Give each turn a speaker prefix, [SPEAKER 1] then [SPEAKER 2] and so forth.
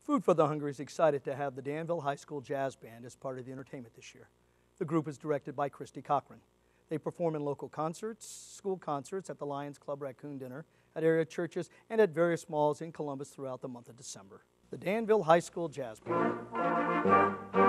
[SPEAKER 1] Food for the Hungry is excited to have the Danville High School Jazz Band as part of the entertainment this year. The group is directed by Christy Cochran. They perform in local concerts, school concerts, at the Lions Club Raccoon Dinner, at area churches, and at various malls in Columbus throughout the month of December. The Danville High School Jazz Band.